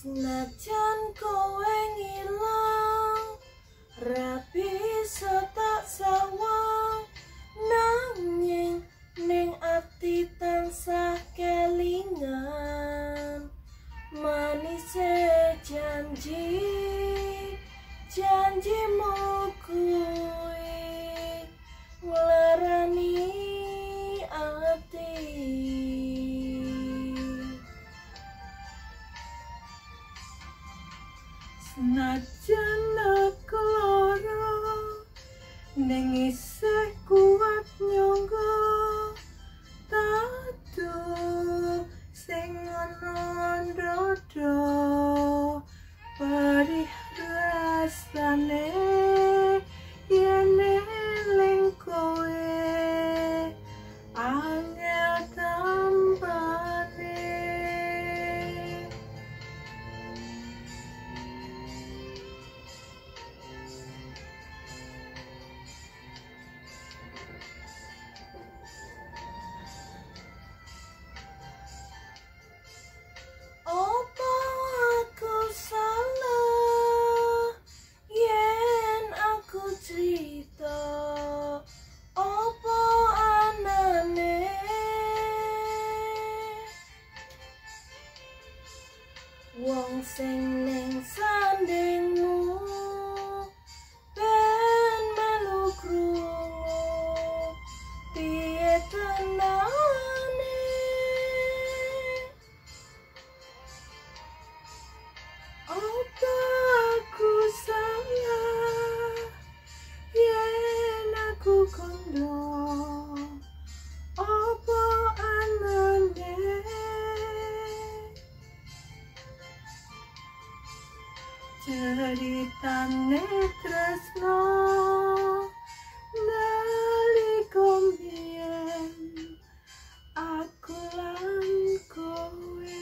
Senajan kowe ngilang, ra bisa tak sawang, nanging ning ati tansah kelingan. Manise janji, janjimu kuwi nglarani ati. Senajan aku lara, ning isih kuat nyangga tatu sing ana ndada. Perih rasane yen eling kowe, angel tambane. Apa aku salah yen aku cerita? Apa anane wong sing ning sandingmu ben melu krungu piye tenane? Apa aku salah yen aku kondo? Apa anane ceritane tresno nalika mbiyen aku lan kowe?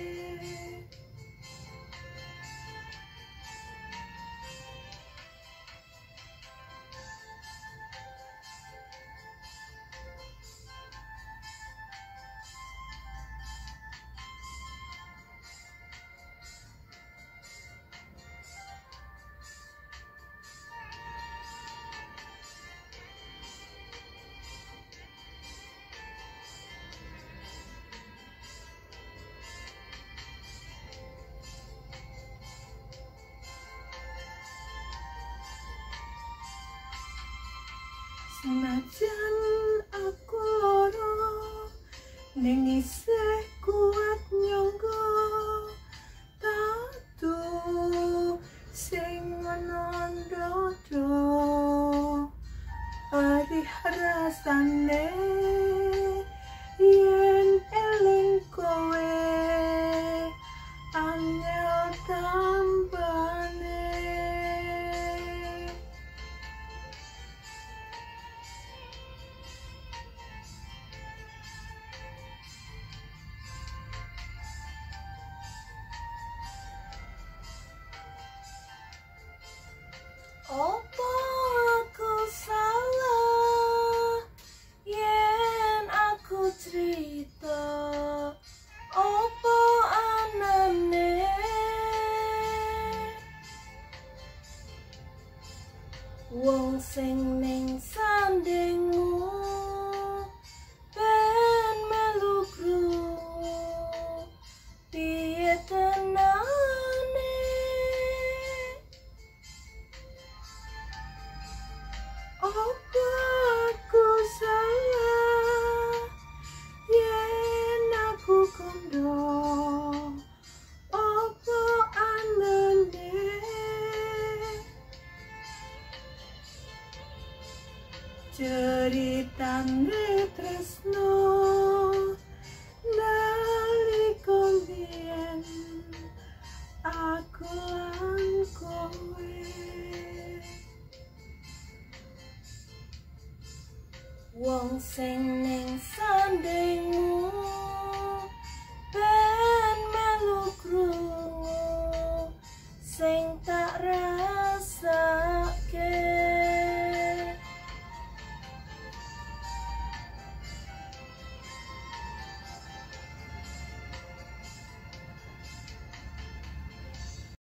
Senajan aku lara, ning isih kuat nyangga tatu sing ana ndada. Perih rasane yen eling kowe, angel tambane. Apa aku salah yen aku cerita? Apa anane wong sing ning sandingmu ben melu krungu piye tenane? Apa aku salah yen aku kondo? Apa anane ceritane tresno nalika mbiyen aku lan kowe? Wong sing ning sandingmu ben melu krungu sing tak rasake.